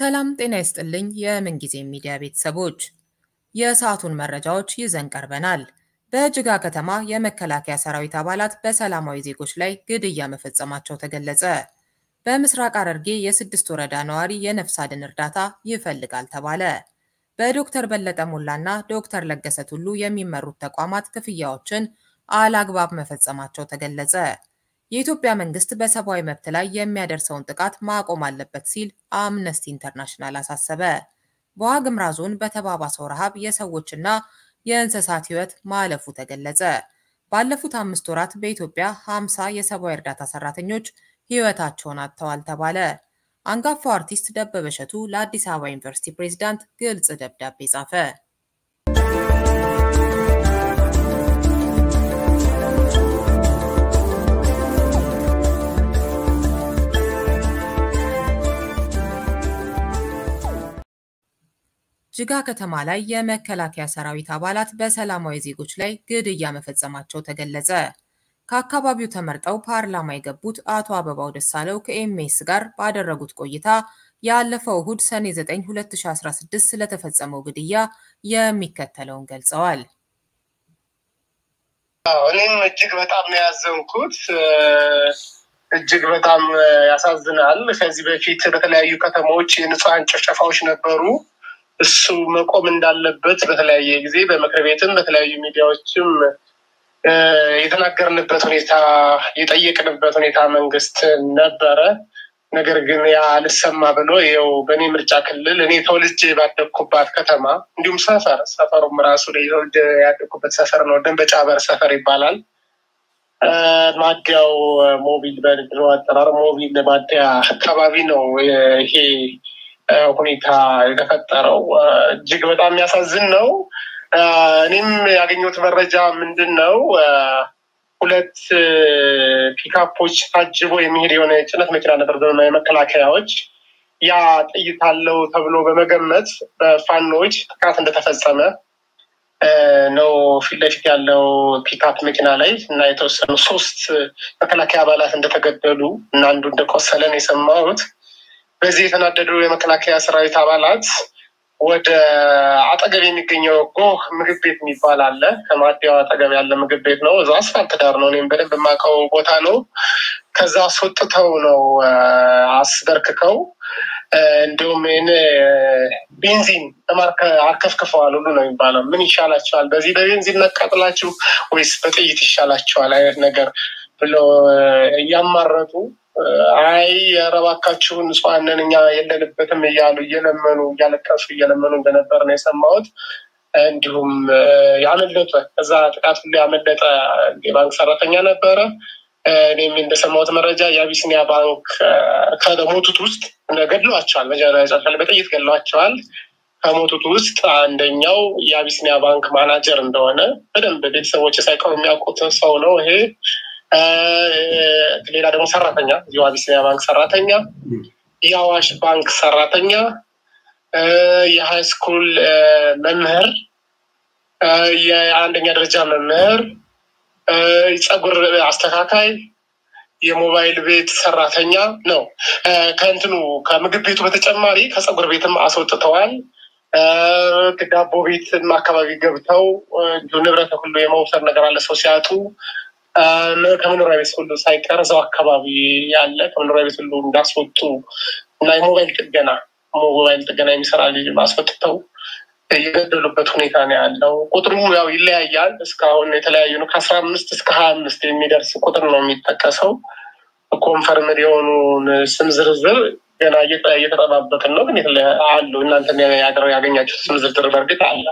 ሰላም ጤና ይስጥልኝ የምንጊዜ ሚዲያ ቤተሰቦች የሰዓቱን መረጃዎች ይዘን ቀርበናል። በጅጋ ከተማ የመከላከያ ሰራዊት አባላት በሰላማዊ ዜጎች ላይ ግድያ መፈጸማቸው ተገለጸ። በምስራቅ ሐረርጌ የስድስት ወረዳ ነዋሪ የነፍስ አድን እርዳታ ይፈልጋል ተባለ። በዶክተር በለጠ ሞላና ዶክተር ለገሰ ቱሉ የሚመሩት ተቋማት ክፍያዎችን አላግባብ መፈጸማቸው ተገለጸ። የኢትዮጵያ መንግስት በሰብአዊ መብት ላይ የሚያደርሰውን ጥቃት ማቆም አለበት ሲል አምነስቲ ኢንተርናሽናል አሳሰበ። በዋግምራ ዞን በተባባሰው ረሃብ የሰዎችና የእንስሳት ሕይወት ማለፉ ተገለጸ። ባለፉት 5 ወራት በኢትዮጵያ 50 የሰብአዊ እርዳታ ሰራተኞች ሕይወታቸውን አጥተዋል ተባለ። አንጋፋው አርቲስት ደበበ እሸቱ ለአዲስ አበባ ዩኒቨርሲቲ ፕሬዝዳንት ግልጽ ደብዳቤ ጻፈ። ጅጋ ከተማ ላይ የመከላከያ ሰራዊት አባላት በሰላማዊ ዜጎች ላይ ግድያ መፈጸማቸው ተገለጸ። ከአካባቢው ተመርጠው ፓርላማ የገቡት አቶ አበባው ደሳለው ከኤምኤስ ጋር ባደረጉት ቆይታ ያለፈው እሁድ ሰኔ 9 2016 ስለተፈጸመው ግድያ የሚከተለውን ገልጸዋል። እኔም እጅግ በጣም ነው ያዘንኩት። እጅግ በጣም ያሳዝናል። ከዚህ በፊት በተለያዩ ከተሞች የንጹሃን ጭፍጨፋዎች ነበሩ። እሱ መቆም እንዳለበት በተለያየ ጊዜ በምክር ቤትም በተለያዩ ሚዲያዎችም የተናገርንበት ሁኔታ የጠየቅንበት ሁኔታ መንግስት ነበረ። ነገር ግን ያ አልሰማ ብሎ ይኸው በእኔ ምርጫ ክልል እኔ ተወልጄ ባደግኩባት ከተማ እንዲሁም ሰፈሩም ራሱ ተወልጄ ያደግኩበት ሰፈር ነው። ደንበጫ በር ሰፈር ይባላል። ማዲያው ሞቢል በድሮ አጠራር ሞቢል ማዲያ አካባቢ ነው ይሄ ሁኔታ የተፈጠረው። እጅግ በጣም የሚያሳዝን ነው። እኔም ያገኘሁት መረጃ ምንድነው 2 ፒካፖች ታጅቦ የሚሄድ የሆነ ጭነት መኪና ነበር በመከላከያዎች። ያ ጥይት አለው ተብሎ በመገመት በፋኖች ጥቃት እንደተፈጸመ ነው ፊት ለፊት ያለው ፒካፕ መኪና ላይ እና የተወሰኑ 3 መከላከያ አባላት እንደተገደሉ እና አንዱ እንደቆሰለ ነው የሰማሁት። በዚህ የተናደዱ የመከላከያ ሰራዊት አባላት ወደ አጠገብ የሚገኘው ጎህ ምግብ ቤት የሚባል አለ። ከማዲያው አጠገብ ያለ ምግብ ቤት ነው። እዛ አስፋልት ዳር ነው። እኔም በደንብ የማውቀው ቦታ ነው። ከዛ አስወጥተው ነው አስበርክከው እንዲሁም ቤንዚን አርከፍክፈዋል ሁሉ ነው የሚባለው። ምን ይሻላቸዋል? በዚህ በቤንዚን መቃጥላችሁ ወይስ በጥይት ይሻላቸዋል አይነት ነገር ብሎ እያማረጡ አይ የረባካችሁን ንጹሃንን እኛ የለንበትም እያሉ እያለቀሱ እየለመኑ እንደነበር ነው የሰማሁት። እንዲሁም ያመለጠ እዛ ጥቃት ሁሉ ያመለጠ የባንክ ሰራተኛ ነበረ። እኔም እንደሰማሁት መረጃ የአቢሲኒያ ባንክ ከሞቱት ውስጥ ገድለዋቸዋል። መጀመሪያ በጥይት ገድለዋቸዋል። ከሞቱት ውስጥ አንደኛው የአቢሲኒያ ባንክ ማናጀር እንደሆነ በደንብ ቤተሰቦች ሳይቀሩ የሚያውቁት ሰው ነው ይሄ። ሌላ ደግሞ ሰራተኛ የአቢሲኒያ ባንክ ሰራተኛ፣ የአዋሽ ባንክ ሰራተኛ፣ የሃይስኩል መምህር፣ የአንደኛ ደረጃ መምህር፣ ፀጉር አስተካካይ፣ የሞባይል ቤት ሰራተኛ ነው። ከምግብ ቤቱ በተጨማሪ ከፀጉር ቤትም አስወጥተዋል። ዳቦ ቤትም አካባቢ ገብተው ንብረት ሁሉ የመውሰድ ነገር አለ ሰው ሲያጡ። ከመኖሪያ ቤት ሁሉ ሳይቀር እዛው አካባቢ ያለ ከመኖሪያ ቤት ሁሉ እንዳስወጡ እና የሞባይል ጥገና የሚሰራ ልጅ ማስወጥተው የገደሉበት ሁኔታ ነው ያለው። ቁጥሩ ያው ይለያያል። እስካሁን የተለያዩ ነው። ከ15 እስከ 25 የሚደርስ ቁጥር ነው የሚጠቀሰው። ኮንፈርምድ የሆኑ ስም ዝርዝር ገና እየተጠባበቅን ነው። ግን አሉ እናንተ ያገኛችሁ ስም ዝርዝር በእርግጥ አለ።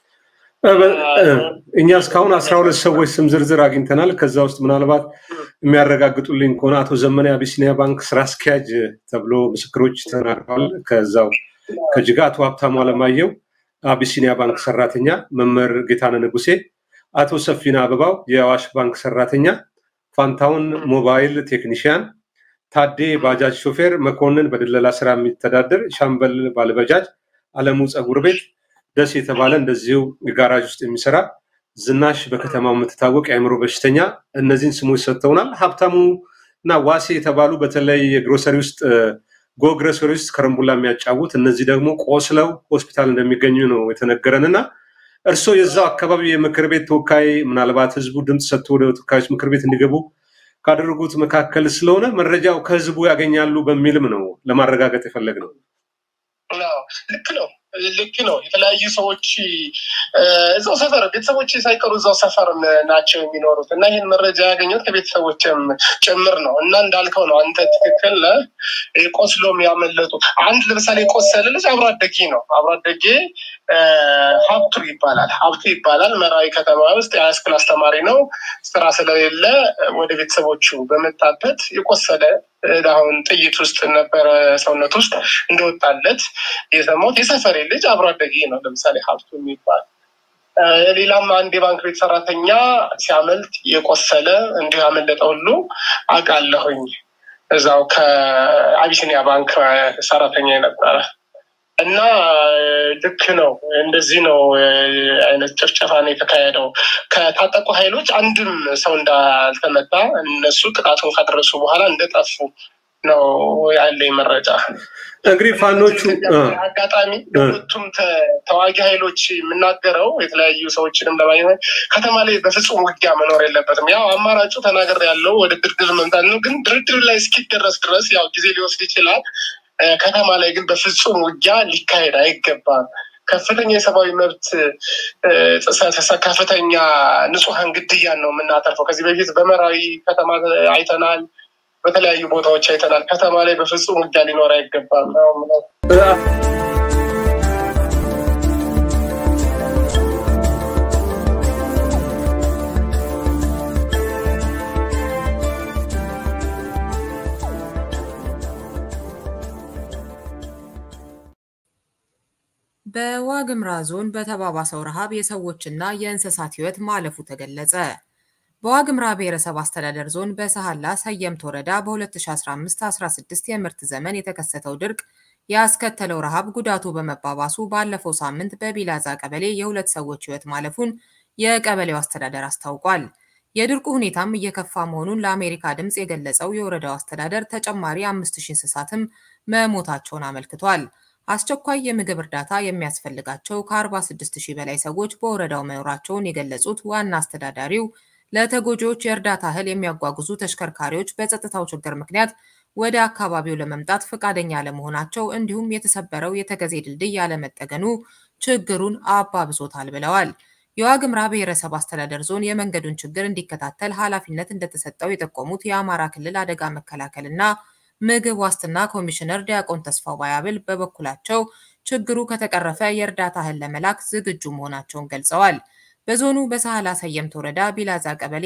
እኛ እስካሁን 12 ሰዎች ስም ዝርዝር አግኝተናል። ከዛ ውስጥ ምናልባት የሚያረጋግጡልኝ ከሆነ አቶ ዘመነ አቢሲኒያ ባንክ ስራ አስኪያጅ ተብሎ ምስክሮች ተናግረዋል። ከዛው ከጅጋ አቶ ሀብታሙ አለማየሁ አቢሲኒያ ባንክ ሰራተኛ፣ መምህር ጌታነህ ንጉሴ፣ አቶ ሰፊና አበባው የአዋሽ ባንክ ሰራተኛ፣ ፋንታውን ሞባይል ቴክኒሽያን፣ ታዴ ባጃጅ ሾፌር፣ መኮንን በድለላ ስራ የሚተዳደር፣ ሻምበል ባለባጃጅ፣ አለሙ ፀጉር ቤት፣ ደስ የተባለ እንደዚሁ ጋራጅ ውስጥ የሚሰራ፣ ዝናሽ በከተማው የምትታወቅ የአእምሮ በሽተኛ እነዚህን ስሞች ሰጥተውናል። ሀብታሙ እና ዋሴ የተባሉ በተለይ የግሮሰሪ ውስጥ ጎግረሰሪስ ከረምቡላ የሚያጫውት እነዚህ ደግሞ ቆስለው ሆስፒታል እንደሚገኙ ነው የተነገረንና እርሶ የዛው አካባቢ የምክር ቤት ተወካይ ምናልባት ህዝቡ ድምጽ ሰጥቶ ወደ ተወካዮች ምክር ቤት እንዲገቡ ካደረጉት መካከል ስለሆነ መረጃው ከህዝቡ ያገኛሉ በሚልም ነው ለማረጋገጥ የፈለግነው። ልክ ነው የተለያዩ ሰዎች እዛው ሰፈር ቤተሰቦች ሳይቀሩ እዛው ሰፈር ናቸው የሚኖሩት እና ይሄን መረጃ ያገኙት ከቤተሰቦችም ጭምር ነው እና እንዳልከው ነው አንተ ትክክል ቆስሎም ያመለጡ አንድ ለምሳሌ ቆሰለ ልጅ አብሮ አደጌ ሀብቱ ይባላል መራዊ ከተማ ውስጥ የሃይስኩል አስተማሪ ነው ስራ ስለሌለ ወደ ቤተሰቦቹ በመጣበት የቆሰለ አሁን ጥይት ውስጥ ነበር ሰውነት ውስጥ እንደወጣለት የሰማው የሰፈሬ ልጅ አብሮ አደጌ ነው ለምሳሌ ሀብቱ የሚባል ሌላም አንድ የባንክ ቤት ሰራተኛ ሲያመልጥ የቆሰለ እንዲሁ ያመለጠ ሁሉ አውቃለሁኝ እዛው ከአቢሲኒያ ባንክ ሰራተኛ ነበረ እና ልክ ነው እንደዚህ ነው አይነት ጭፍጨፋ ነው የተካሄደው ከታጠቁ ኃይሎች አንድም ሰው እንዳልተመታ እነሱ ጥቃቱን ካደረሱ በኋላ እንደጠፉ ነው ያለኝ መረጃ እንግዲህ ፋኖቹ አጋጣሚ ሁለቱም ተዋጊ ኃይሎች የምናገረው የተለያዩ ሰዎችንም ለማግኘት ከተማ ላይ በፍጹም ውጊያ መኖር የለበትም ያው አማራጩ ተናገር ያለው ወደ ድርድር መምጣት ነው ግን ድርድር ላይ እስኪደረስ ድረስ ያው ጊዜ ሊወስድ ይችላል ከተማ ላይ ግን በፍጹም ውጊያ ሊካሄድ አይገባም ከፍተኛ የሰብአዊ መብት ጥሰት ከፍተኛ ንጹሃን ግድያን ነው የምናተርፈው ከዚህ በፊት በመራዊ ከተማ አይተናል በተለያዩ ቦታዎች አይተናል ከተማ ላይ በፍጹም ውጊያ ሊኖር አይገባም በዋግምራ ዞን በተባባሰው ረሃብ የሰዎችና የእንስሳት ህይወት ማለፉ ተገለጸ። በዋግምራ ብሔረሰብ አስተዳደር ዞን በሰሃላ ሰየምት ወረዳ በ2015-16 የምርት ዘመን የተከሰተው ድርቅ ያስከተለው ረሃብ ጉዳቱ በመባባሱ ባለፈው ሳምንት በቢላዛ ቀበሌ የሁለት ሰዎች ህይወት ማለፉን የቀበሌው አስተዳደር አስታውቋል። የድርቁ ሁኔታም እየከፋ መሆኑን ለአሜሪካ ድምጽ የገለጸው የወረዳው አስተዳደር ተጨማሪ 5000 እንስሳትም መሞታቸውን አመልክቷል። አስቸኳይ የምግብ እርዳታ የሚያስፈልጋቸው ከ46000 በላይ ሰዎች በወረዳው መኖራቸውን የገለጹት ዋና አስተዳዳሪው ለተጎጂዎች የእርዳታ እህል የሚያጓጉዙ ተሽከርካሪዎች በጸጥታው ችግር ምክንያት ወደ አካባቢው ለመምጣት ፈቃደኛ ለመሆናቸው እንዲሁም የተሰበረው የተገዜ ድልድይ ያለመጠገኑ ችግሩን አባብሶታል ብለዋል። የዋግምራ ብሔረሰብ አስተዳደር ዞን የመንገዱን ችግር እንዲከታተል ኃላፊነት እንደተሰጠው የጠቆሙት የአማራ ክልል አደጋ መከላከልና ምግብ ዋስትና ኮሚሽነር ዲያቆን ተስፋው ባያብል በበኩላቸው ችግሩ ከተቀረፈ የእርዳታ እህል ለመላክ ዝግጁ መሆናቸውን ገልጸዋል። በዞኑ በሰሃላ ሰየምት ወረዳ ቢላዛ ቀበሌ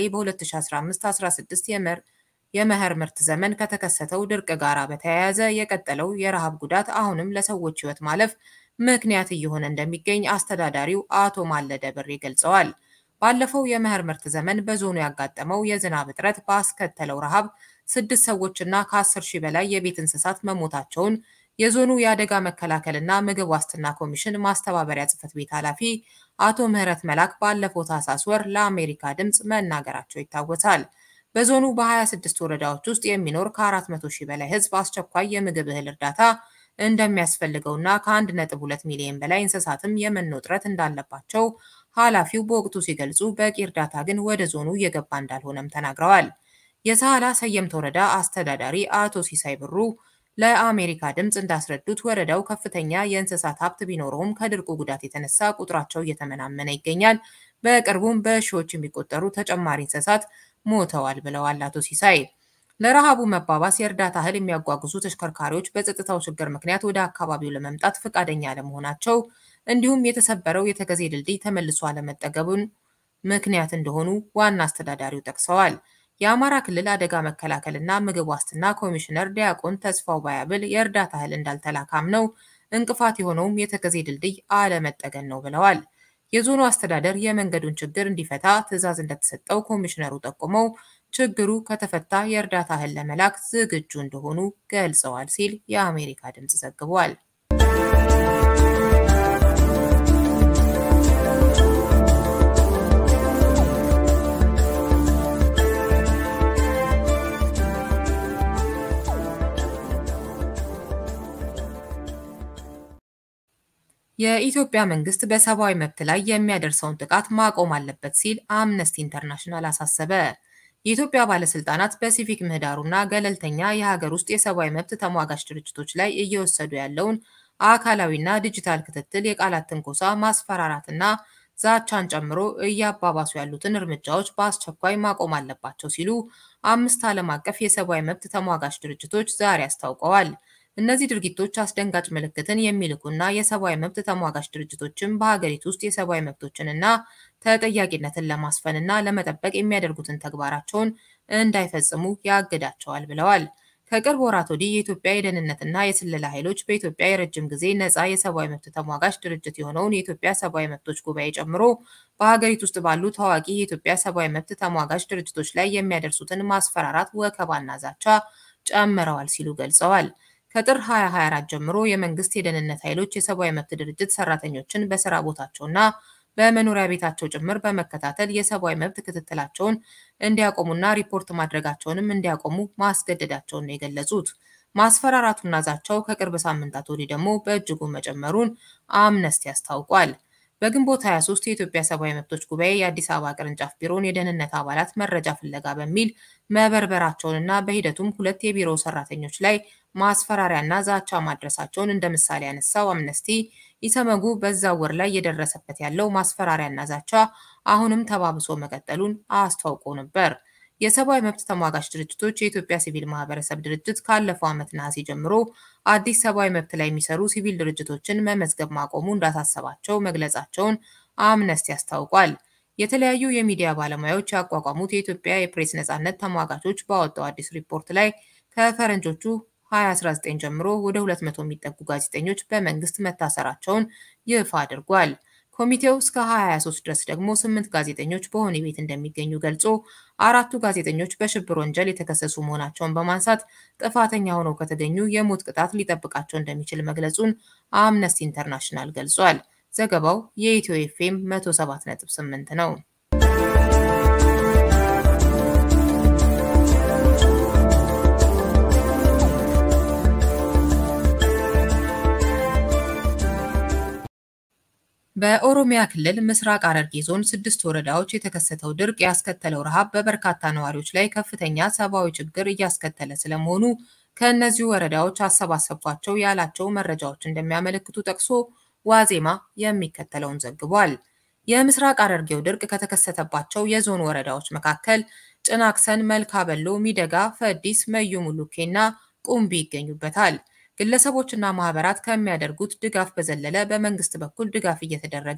በ2015-16 የመኸር ምርት ዘመን ከተከሰተው ድርቅ ጋር በተያያዘ የቀጠለው የረሃብ ጉዳት አሁንም ለሰዎች ህይወት ማለፍ ምክንያት እየሆነ እንደሚገኝ አስተዳዳሪው አቶ ማለደ ብሬ ገልጸዋል። ባለፈው የመኸር ምርት ዘመን በዞኑ ያጋጠመው የዝናብ እጥረት ባስከተለው ረሃብ 6 ሰዎችና ከ10,000 በላይ የቤት እንስሳት መሞታቸውን የዞኑ የአደጋ መከላከልና ምግብ ዋስትና ኮሚሽን ማስተባበሪያ ጽሕፈት ቤት ኃላፊ አቶ ምህረት መላክ ባለፈው ታህሳስ ወር ለአሜሪካ ድምጽ መናገራቸው ይታወሳል። በዞኑ በ26 ወረዳዎች ውስጥ የሚኖር ከ400,000 በላይ ህዝብ አስቸኳይ የምግብ እህል እርዳታ እንደሚያስፈልገውና ከ1.2 ሚሊዮን በላይ እንስሳትም የመኖ እጥረት እንዳለባቸው ኃላፊው በወቅቱ ሲገልጹ በቂ እርዳታ ግን ወደ ዞኑ እየገባ እንዳልሆነም ተናግረዋል። የሰሃላ ሰየምት ወረዳ አስተዳዳሪ አቶ ሲሳይ ብሩ ለአሜሪካ ድምጽ እንዳስረዱት ወረዳው ከፍተኛ የእንስሳት ሀብት ቢኖረውም ከድርቁ ጉዳት የተነሳ ቁጥራቸው እየተመናመነ ይገኛል። በቅርቡም በሺዎች የሚቆጠሩ ተጨማሪ እንስሳት ሞተዋል ብለዋል አቶ ሲሳይ። ለረሃቡ መባባስ የእርዳታ እህል የሚያጓጉዙ ተሽከርካሪዎች በጸጥታው ችግር ምክንያት ወደ አካባቢው ለመምጣት ፈቃደኛ አለመሆናቸው እንዲሁም የተሰበረው የተገዜ ድልድይ ተመልሶ አለመጠገቡን ምክንያት እንደሆኑ ዋና አስተዳዳሪው ጠቅሰዋል። የአማራ ክልል አደጋ መከላከልና ምግብ ዋስትና ኮሚሽነር ዲያቆን ተስፋው ባያብል የእርዳታ እህል እንዳልተላካም ነው እንቅፋት የሆነውም የተገዜ ድልድይ አለመጠገን ነው ብለዋል። የዞኑ አስተዳደር የመንገዱን ችግር እንዲፈታ ትዕዛዝ እንደተሰጠው ኮሚሽነሩ ጠቁመው ችግሩ ከተፈታ የእርዳታ እህል ለመላክ ዝግጁ እንደሆኑ ገልጸዋል ሲል የአሜሪካ ድምጽ ዘግቧል። የኢትዮጵያ መንግስት በሰብአዊ መብት ላይ የሚያደርሰውን ጥቃት ማቆም አለበት ሲል አምነስቲ ኢንተርናሽናል አሳሰበ። የኢትዮጵያ ባለስልጣናት በሲቪክ ምህዳሩና ገለልተኛ የሀገር ውስጥ የሰብአዊ መብት ተሟጋች ድርጅቶች ላይ እየወሰዱ ያለውን አካላዊና ዲጂታል ክትትል፣ የቃላት ትንኮሳ፣ ማስፈራራትና ዛቻን ጨምሮ እያባባሱ ያሉትን እርምጃዎች በአስቸኳይ ማቆም አለባቸው ሲሉ 5 ዓለም አቀፍ የሰብአዊ መብት ተሟጋች ድርጅቶች ዛሬ አስታውቀዋል። እነዚህ ድርጊቶች አስደንጋጭ ምልክትን የሚልኩና የሰብአዊ መብት ተሟጋች ድርጅቶችን በሀገሪቱ ውስጥ የሰብአዊ መብቶችንና ተጠያቂነትን ለማስፈንና ለመጠበቅ የሚያደርጉትን ተግባራቸውን እንዳይፈጽሙ ያግዳቸዋል ብለዋል። ከቅርብ ወራት ወዲህ የኢትዮጵያ የደህንነትና የስለላ ኃይሎች በኢትዮጵያ የረጅም ጊዜ ነፃ የሰብአዊ መብት ተሟጋች ድርጅት የሆነውን የኢትዮጵያ ሰብአዊ መብቶች ጉባኤ ጨምሮ በሀገሪቱ ውስጥ ባሉ ታዋቂ የኢትዮጵያ ሰብአዊ መብት ተሟጋች ድርጅቶች ላይ የሚያደርሱትን ማስፈራራት፣ ወከባና ዛቻ ጨምረዋል ሲሉ ገልጸዋል። ከጥር 2024 ጀምሮ የመንግስት የደህንነት ኃይሎች የሰብአዊ መብት ድርጅት ሰራተኞችን በስራ ቦታቸውና በመኖሪያ ቤታቸው ጭምር በመከታተል የሰብአዊ መብት ክትትላቸውን እንዲያቆሙና ሪፖርት ማድረጋቸውንም እንዲያቆሙ ማስገደዳቸውን ነው የገለጹት። ማስፈራራቱና ዛቻው ከቅርብ ሳምንታት ወዲህ ደግሞ በእጅጉ መጨመሩን አምነስቲ አስታውቋል። በግንቦት 23 የኢትዮጵያ ሰብአዊ መብቶች ጉባኤ የአዲስ አበባ ቅርንጫፍ ቢሮን የደህንነት አባላት መረጃ ፍለጋ በሚል መበርበራቸውንና በሂደቱም 2 የቢሮ ሰራተኞች ላይ ማስፈራሪያና ዛቻ ማድረሳቸውን እንደ ምሳሌ ያነሳው አምነስቲ ኢሰመጉ በዛው ወር ላይ የደረሰበት ያለው ማስፈራሪያና ዛቻ አሁንም ተባብሶ መቀጠሉን አስታውቆ ነበር። የሰብአዊ መብት ተሟጋች ድርጅቶች የኢትዮጵያ ሲቪል ማህበረሰብ ድርጅት ካለፈው ዓመት ነሐሴ ጀምሮ አዲስ ሰብአዊ መብት ላይ የሚሰሩ ሲቪል ድርጅቶችን መመዝገብ ማቆሙ እንዳሳሰባቸው መግለጻቸውን አምነስቲ አስታውቋል። የተለያዩ የሚዲያ ባለሙያዎች ያቋቋሙት የኢትዮጵያ የፕሬስ ነጻነት ተሟጋቾች ባወጣው አዲስ ሪፖርት ላይ ከፈረንጆቹ 2019 ጀምሮ ወደ 200 የሚጠጉ ጋዜጠኞች በመንግስት መታሰራቸውን ይፋ አድርጓል። ኮሚቴው እስከ 2023 ድረስ ደግሞ 8 ጋዜጠኞች በወህኒ ቤት እንደሚገኙ ገልጾ 4 ጋዜጠኞች በሽብር ወንጀል የተከሰሱ መሆናቸውን በማንሳት ጥፋተኛ ሆነው ከተገኙ የሞት ቅጣት ሊጠብቃቸው እንደሚችል መግለጹን አምነስቲ ኢንተርናሽናል ገልጿል። ዘገባው የኢትዮ ኤፍኤም 107.8 ነው። በኦሮሚያ ክልል ምስራቅ ሐረርጌ ዞን 6 ወረዳዎች የተከሰተው ድርቅ ያስከተለው ረሃብ በበርካታ ነዋሪዎች ላይ ከፍተኛ ሰብአዊ ችግር እያስከተለ ስለመሆኑ ከእነዚህ ወረዳዎች አሰባሰቧቸው ያላቸው መረጃዎች እንደሚያመለክቱ ጠቅሶ ዋዜማ የሚከተለውን ዘግቧል። የምስራቅ ሐረርጌው ድርቅ ከተከሰተባቸው የዞን ወረዳዎች መካከል ጭናክሰን፣ መልካበሎ፣ ሚደጋ፣ ፈዲስ፣ መዩ ሙሉኬና ቁምቢ ይገኙበታል። ግለሰቦችና ማህበራት ከሚያደርጉት ድጋፍ በዘለለ በመንግስት በኩል ድጋፍ እየተደረገ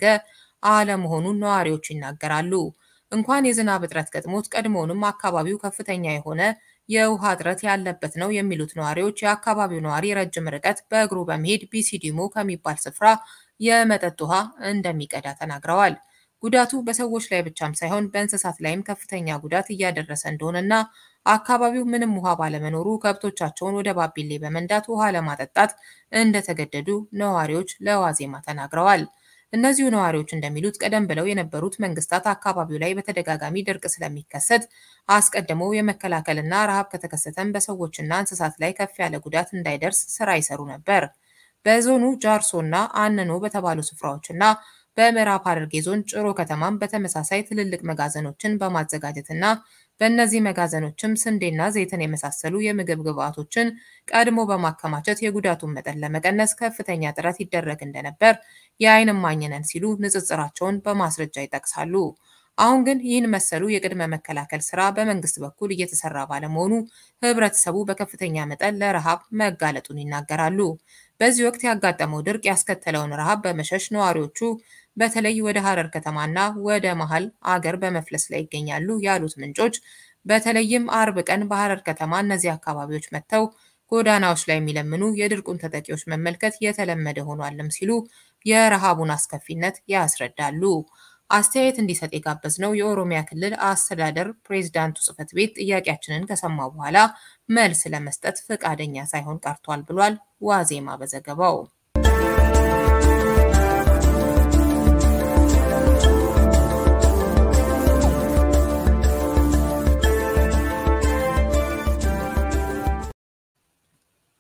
አለመሆኑን ነዋሪዎች ይናገራሉ። እንኳን የዝናብ እጥረት ገጥሞት ቀድሞውንም አካባቢው ከፍተኛ የሆነ የውሃ እጥረት ያለበት ነው የሚሉት ነዋሪዎች የአካባቢው ነዋሪ ረጅም ርቀት በእግሩ በመሄድ ቢሲዲሞ ከሚባል ስፍራ የመጠጥ ውሃ እንደሚቀዳ ተናግረዋል። ጉዳቱ በሰዎች ላይ ብቻም ሳይሆን በእንስሳት ላይም ከፍተኛ ጉዳት እያደረሰ እንደሆነና አካባቢው ምንም ውሃ ባለመኖሩ ከብቶቻቸውን ወደ ባቢሌ በመንዳት ውሃ ለማጠጣት እንደተገደዱ ነዋሪዎች ለዋዜማ ተናግረዋል። እነዚሁ ነዋሪዎች እንደሚሉት ቀደም ብለው የነበሩት መንግስታት አካባቢው ላይ በተደጋጋሚ ድርቅ ስለሚከሰት አስቀድመው የመከላከልና ረሃብ ከተከሰተም በሰዎችና እንስሳት ላይ ከፍ ያለ ጉዳት እንዳይደርስ ስራ ይሰሩ ነበር። በዞኑ ጃርሶና አነኖ በተባሉ ስፍራዎችና በምዕራብ ሐረርጌ ዞን ጭሮ ከተማም በተመሳሳይ ትልልቅ መጋዘኖችን በማዘጋጀትና በእነዚህ መጋዘኖችም ስንዴና ዘይትን የመሳሰሉ የምግብ ግብዓቶችን ቀድሞ በማከማቸት የጉዳቱን መጠን ለመቀነስ ከፍተኛ ጥረት ይደረግ እንደነበር የዓይን እማኝ ነን ሲሉ ንጽጽራቸውን በማስረጃ ይጠቅሳሉ። አሁን ግን ይህን መሰሉ የቅድመ መከላከል ስራ በመንግስት በኩል እየተሰራ ባለመሆኑ ህብረተሰቡ በከፍተኛ መጠን ለረሃብ መጋለጡን ይናገራሉ። በዚህ ወቅት ያጋጠመው ድርቅ ያስከተለውን ረሃብ በመሸሽ ነዋሪዎቹ በተለይ ወደ ሐረር ከተማና ወደ መሃል አገር በመፍለስ ላይ ይገኛሉ ያሉት ምንጮች በተለይም አርብ ቀን በሐረር ከተማ እነዚህ አካባቢዎች መጥተው ጎዳናዎች ላይ የሚለምኑ የድርቁን ተጠቂዎች መመልከት የተለመደ ሆኗልም ሲሉ የረሃቡን አስከፊነት ያስረዳሉ። አስተያየት እንዲሰጥ የጋበዝነው የኦሮሚያ ክልል አስተዳደር ፕሬዝዳንቱ ጽሕፈት ቤት ጥያቄያችንን ከሰማ በኋላ መልስ ለመስጠት ፈቃደኛ ሳይሆን ቀርቷል ብሏል ዋዜማ በዘገባው።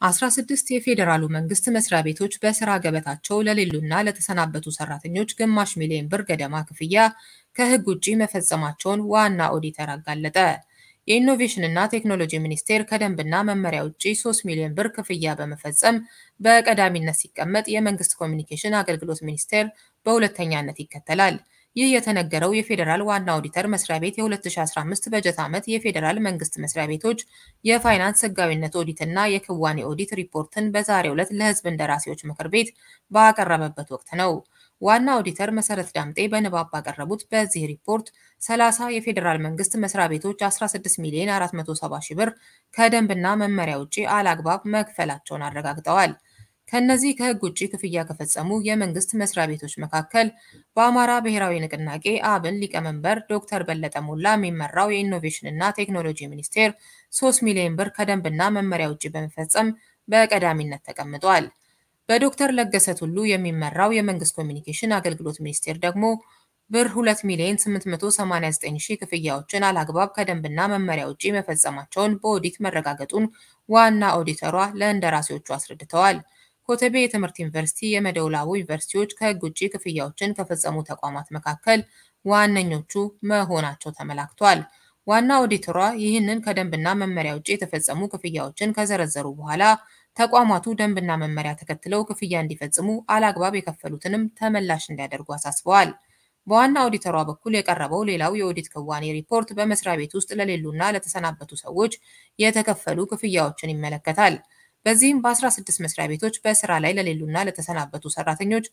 16 የፌዴራሉ መንግስት መስሪያ ቤቶች በስራ ገበታቸው ለሌሉና ለተሰናበቱ ሰራተኞች ግማሽ ሚሊዮን ብር ገደማ ክፍያ ከህግ ውጪ መፈጸማቸውን ዋና ኦዲተር አጋለጠ። የኢኖቬሽንና ቴክኖሎጂ ሚኒስቴር ከደንብና መመሪያ ውጪ 3 ሚሊዮን ብር ክፍያ በመፈጸም በቀዳሚነት ሲቀመጥ የመንግስት ኮሚኒኬሽን አገልግሎት ሚኒስቴር በሁለተኛነት ይከተላል። ይህ የተነገረው የፌዴራል ዋና ኦዲተር መስሪያ ቤት የ2015 በጀት ዓመት የፌዴራል መንግስት መስሪያ ቤቶች የፋይናንስ ህጋዊነት ኦዲትና የክዋኔ ኦዲት ሪፖርትን በዛሬው ዕለት ለህዝብ እንደራሴዎች ምክር ቤት ባቀረበበት ወቅት ነው። ዋና ኦዲተር መሰረት ዳምጤ በንባብ ባቀረቡት በዚህ ሪፖርት 30 የፌዴራል መንግስት መስሪያ ቤቶች 16 ሚሊዮን 470 ሺህ ብር ከደንብና መመሪያ ውጪ አላግባብ መክፈላቸውን አረጋግጠዋል። ከነዚህ ከህግ ውጪ ክፍያ ከፈጸሙ የመንግስት መስሪያ ቤቶች መካከል በአማራ ብሔራዊ ንቅናቄ አብን ሊቀመንበር ዶክተር በለጠ ሞላ የሚመራው የኢኖቬሽንና ቴክኖሎጂ ሚኒስቴር 3 ሚሊዮን ብር ከደንብና መመሪያ ውጪ በመፈጸም በቀዳሚነት ተቀምጧል። በዶክተር ለገሰ ቱሉ የሚመራው የመንግስት ኮሚኒኬሽን አገልግሎት ሚኒስቴር ደግሞ ብር 2 ሚሊዮን 889 ሺህ ክፍያዎችን አላግባብ ከደንብና መመሪያ ውጪ መፈጸማቸውን በኦዲት መረጋገጡን ዋና ኦዲተሯ ለእንደራሴዎቹ አስረድተዋል። ኮተቤ የትምህርት ዩኒቨርሲቲ፣ የመደወላቡ ዩኒቨርሲቲዎች ከህግ ውጪ ክፍያዎችን ከፈጸሙ ተቋማት መካከል ዋነኞቹ መሆናቸው ተመላክቷል። ዋና ኦዲተሯ ይህንን ከደንብና መመሪያ ውጪ የተፈጸሙ ክፍያዎችን ከዘረዘሩ በኋላ ተቋማቱ ደንብና መመሪያ ተከትለው ክፍያ እንዲፈጽሙ አላግባብ የከፈሉትንም ተመላሽ እንዲያደርጉ አሳስበዋል። በዋና ኦዲተሯ በኩል የቀረበው ሌላው የኦዲት ክዋኔ ሪፖርት በመስሪያ ቤት ውስጥ ለሌሉና ለተሰናበቱ ሰዎች የተከፈሉ ክፍያዎችን ይመለከታል። በዚህም በ16 መስሪያ ቤቶች በስራ ላይ ለሌሉና ለተሰናበቱ ሰራተኞች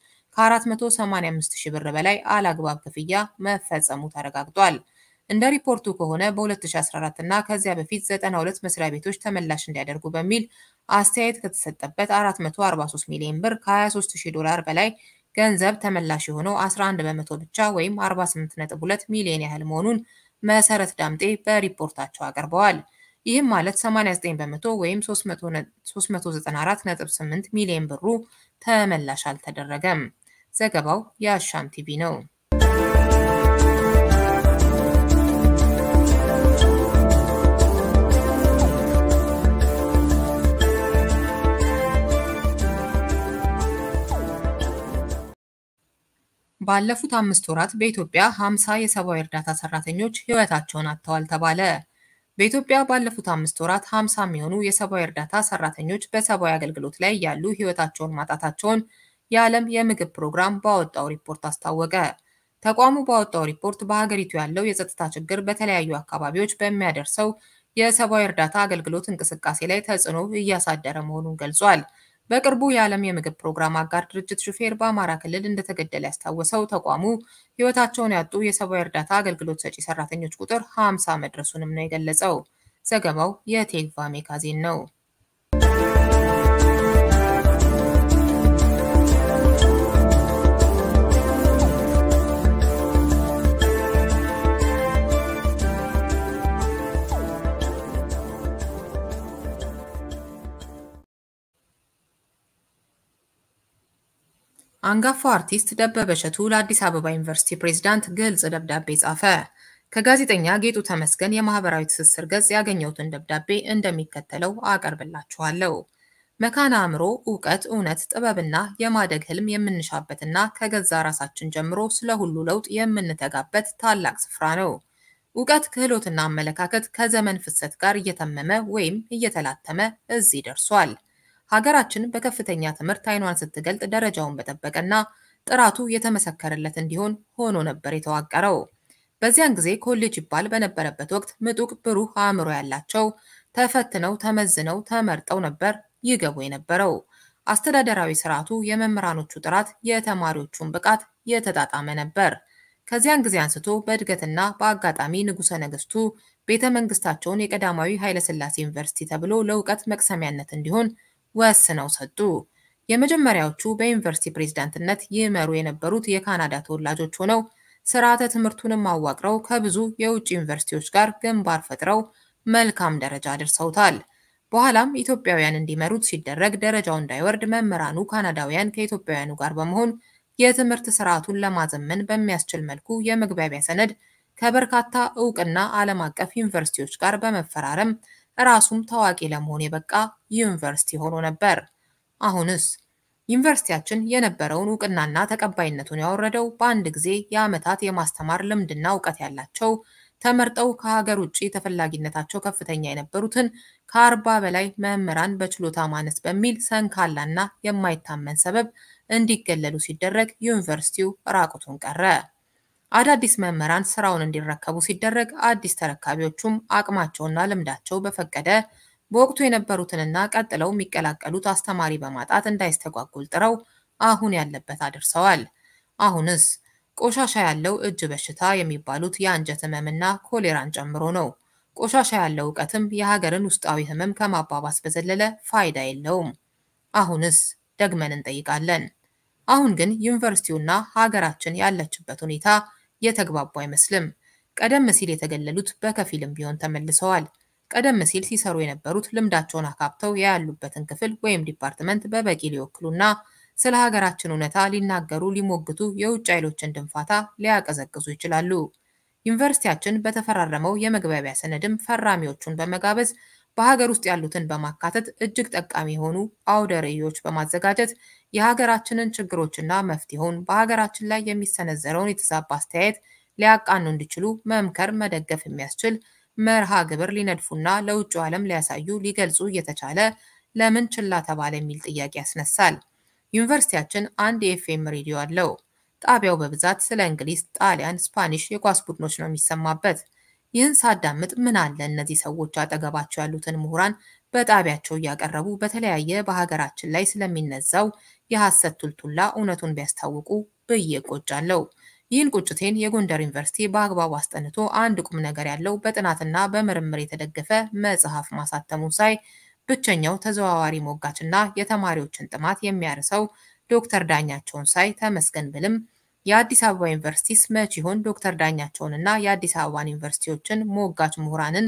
ከ485 ሺህ ብር በላይ አላግባብ ክፍያ መፈጸሙ ተረጋግጧል። እንደ ሪፖርቱ ከሆነ በ2014 እና ከዚያ በፊት 92 መስሪያ ቤቶች ተመላሽ እንዲያደርጉ በሚል አስተያየት ከተሰጠበት 443 ሚሊዮን ብር ከ23000 በላይ ገንዘብ ተመላሽ የሆነው 11 በመቶ ብቻ ወይም 48.2 ሚሊዮን ያህል መሆኑን መሰረት ዳምጤ በሪፖርታቸው አቀርበዋል። ይህም ማለት 89 በመቶ ወይም 394.8 ሚሊዮን ብሩ ተመላሽ አልተደረገም። ዘገባው የአሻም ቲቪ ነው። ባለፉት 5 ወራት በኢትዮጵያ 50 የሰብአዊ እርዳታ ሰራተኞች ህይወታቸውን አጥተዋል ተባለ። በኢትዮጵያ ባለፉት 5 ወራት 50 የሚሆኑ የሰብአዊ እርዳታ ሰራተኞች በሰብአዊ አገልግሎት ላይ ያሉ ህይወታቸውን ማጣታቸውን የዓለም የምግብ ፕሮግራም ባወጣው ሪፖርት አስታወቀ። ተቋሙ ባወጣው ሪፖርት በሀገሪቱ ያለው የጸጥታ ችግር በተለያዩ አካባቢዎች በሚያደርሰው የሰብአዊ እርዳታ አገልግሎት እንቅስቃሴ ላይ ተጽዕኖ እያሳደረ መሆኑን ገልጿል። በቅርቡ የዓለም የምግብ ፕሮግራም አጋር ድርጅት ሹፌር በአማራ ክልል እንደተገደለ ያስታወሰው ተቋሙ ህይወታቸውን ያጡ የሰብአዊ እርዳታ አገልግሎት ሰጪ ሰራተኞች ቁጥር 50 መድረሱንም ነው የገለጸው። ዘገባው የቴግቫ ሜጋዚን ነው። አንጋፋው አርቲስት ደበበ እሸቱ ለአዲስ አበባ ዩኒቨርሲቲ ፕሬዝዳንት ግልጽ ደብዳቤ ጻፈ። ከጋዜጠኛ ጌጡ ተመስገን የማህበራዊ ትስስር ገጽ ያገኘሁትን ደብዳቤ እንደሚከተለው አቀርብላችኋለሁ። መካነ አእምሮ ዕውቀት፣ እውነት፣ ጥበብና የማደግ ህልም የምንሻበትና ከገዛ ራሳችን ጀምሮ ስለ ሁሉ ለውጥ የምንተጋበት ታላቅ ስፍራ ነው። ዕውቀት፣ ክህሎትና አመለካከት ከዘመን ፍሰት ጋር እየተመመ ወይም እየተላተመ እዚህ ደርሷል። ሀገራችን በከፍተኛ ትምህርት አይኗን ስትገልጥ ደረጃውን በጠበቀና ጥራቱ የተመሰከረለት እንዲሆን ሆኖ ነበር የተዋቀረው። በዚያን ጊዜ ኮሌጅ ይባል በነበረበት ወቅት ምጡቅ ብሩህ አእምሮ ያላቸው ተፈትነው ተመዝነው ተመርጠው ነበር ይገቡ የነበረው። አስተዳደራዊ ስርዓቱ፣ የመምህራኖቹ ጥራት፣ የተማሪዎቹን ብቃት የተጣጣመ ነበር። ከዚያን ጊዜ አንስቶ በእድገትና በአጋጣሚ ንጉሠ ነገሥቱ ቤተ መንግስታቸውን የቀዳማዊ ኃይለሥላሴ ዩኒቨርሲቲ ተብሎ ለዕውቀት መቅሰሚያነት እንዲሆን ወስነው ሰጡ። የመጀመሪያዎቹ በዩኒቨርሲቲ ፕሬዝዳንትነት ይመሩ የነበሩት የካናዳ ተወላጆች ሆነው ስርዓተ ትምህርቱንም አዋቅረው ከብዙ የውጭ ዩኒቨርሲቲዎች ጋር ግንባር ፈጥረው መልካም ደረጃ አድርሰውታል። በኋላም ኢትዮጵያውያን እንዲመሩት ሲደረግ ደረጃው እንዳይወርድ መምህራኑ ካናዳውያን ከኢትዮጵያውያኑ ጋር በመሆን የትምህርት ስርዓቱን ለማዘመን በሚያስችል መልኩ የመግባቢያ ሰነድ ከበርካታ ዕውቅና ዓለም አቀፍ ዩኒቨርሲቲዎች ጋር በመፈራረም ራሱም ታዋቂ ለመሆን የበቃ ዩኒቨርሲቲ ሆኖ ነበር። አሁንስ ዩኒቨርሲቲያችን የነበረውን እውቅናና ተቀባይነቱን ያወረደው በአንድ ጊዜ የዓመታት የማስተማር ልምድና እውቀት ያላቸው ተመርጠው ከሀገር ውጭ ተፈላጊነታቸው ከፍተኛ የነበሩትን ከ40 በላይ መምህራን በችሎታ ማነስ በሚል ሰንካላና የማይታመን ሰበብ እንዲገለሉ ሲደረግ ዩኒቨርሲቲው ራቁቱን ቀረ። አዳዲስ መምህራን ስራውን እንዲረከቡ ሲደረግ አዲስ ተረካቢዎቹም አቅማቸውና ልምዳቸው በፈቀደ በወቅቱ የነበሩትንና ቀጥለው የሚቀላቀሉት አስተማሪ በማጣት እንዳይስተጓጉል ጥረው አሁን ያለበት አድርሰዋል። አሁንስ ቆሻሻ ያለው እጅ በሽታ የሚባሉት የአንጀት ህመምና ኮሌራን ጨምሮ ነው። ቆሻሻ ያለው ዕውቀትም የሀገርን ውስጣዊ ህመም ከማባባስ በዘለለ ፋይዳ የለውም። አሁንስ ደግመን እንጠይቃለን። አሁን ግን ዩኒቨርሲቲውና ሀገራችን ያለችበት ሁኔታ የተግባቡ አይመስልም። ቀደም ሲል የተገለሉት በከፊልም ቢሆን ተመልሰዋል። ቀደም ሲል ሲሰሩ የነበሩት ልምዳቸውን አካብተው ያሉበትን ክፍል ወይም ዲፓርትመንት በበቂ ሊወክሉና ስለ ሀገራችን እውነታ ሊናገሩ ሊሞግቱ የውጭ ኃይሎችን ድንፋታ ሊያቀዘቅዙ ይችላሉ። ዩኒቨርሲቲያችን በተፈራረመው የመግባቢያ ሰነድም ፈራሚዎቹን በመጋበዝ በሀገር ውስጥ ያሉትን በማካተት እጅግ ጠቃሚ የሆኑ አውደ ርዕዮች በማዘጋጀት የሀገራችንን ችግሮችና መፍትሄውን በሀገራችን ላይ የሚሰነዘረውን የተዛባ አስተያየት ሊያቃኑ እንዲችሉ መምከር መደገፍ የሚያስችል መርሃ ግብር ሊነድፉና ለውጭ ዓለም ሊያሳዩ ሊገልጹ እየተቻለ ለምን ችላ ተባለ የሚል ጥያቄ ያስነሳል። ዩኒቨርሲቲያችን አንድ የኤፍኤም ሬዲዮ አለው። ጣቢያው በብዛት ስለ እንግሊዝ፣ ጣሊያን፣ ስፓኒሽ የኳስ ቡድኖች ነው የሚሰማበት። ይህን ሳዳምጥ ምን አለ እነዚህ ሰዎች አጠገባቸው ያሉትን ምሁራን በጣቢያቸው እያቀረቡ በተለያየ በሀገራችን ላይ ስለሚነዛው የሐሰት ቱልቱላ እውነቱን ቢያስታውቁ ብዬ ቆጫለሁ። ይህን ቁጭቴን የጎንደር ዩኒቨርሲቲ በአግባቡ አስጠንቶ አንድ ቁም ነገር ያለው በጥናትና በምርምር የተደገፈ መጽሐፍ ማሳተሙን ሳይ ብቸኛው ተዘዋዋሪ ሞጋችና የተማሪዎችን ጥማት የሚያርሰው ዶክተር ዳኛቸውን ሳይ ተመስገን ብልም የአዲስ አበባ ዩኒቨርሲቲስ መች ይሆን ዶክተር ዳኛቸውንና የአዲስ አበባን ዩኒቨርሲቲዎችን ሞጋች ምሁራንን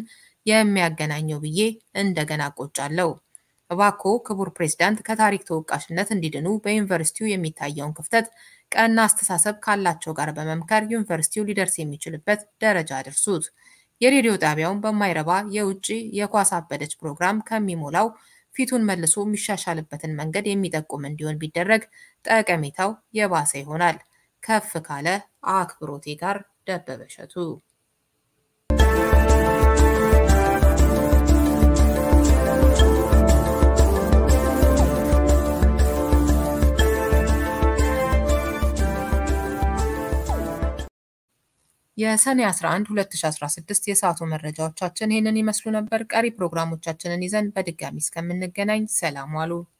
የሚያገናኘው ብዬ እንደገና ቆጫለሁ። እባክዎ ክቡር ፕሬዝዳንት ከታሪክ ተወቃሽነት እንዲድኑ በዩኒቨርሲቲው የሚታየውን ክፍተት ቀና አስተሳሰብ ካላቸው ጋር በመምከር ዩኒቨርሲቲው ሊደርስ የሚችልበት ደረጃ አድርሱት። የሬዲዮ ጣቢያውን በማይረባ የውጭ የኳስ አበደች ፕሮግራም ከሚሞላው ፊቱን መልሶ የሚሻሻልበትን መንገድ የሚጠቁም እንዲሆን ቢደረግ ጠቀሜታው የባሰ ይሆናል። ከፍ ካለ አክብሮቴ ጋር ደበበ እሸቱ። የሰኔ 11 2016 የሰዓቱ መረጃዎቻችን ይህንን ይመስሉ ነበር። ቀሪ ፕሮግራሞቻችንን ይዘን በድጋሚ እስከምንገናኝ ሰላም ዋሉ።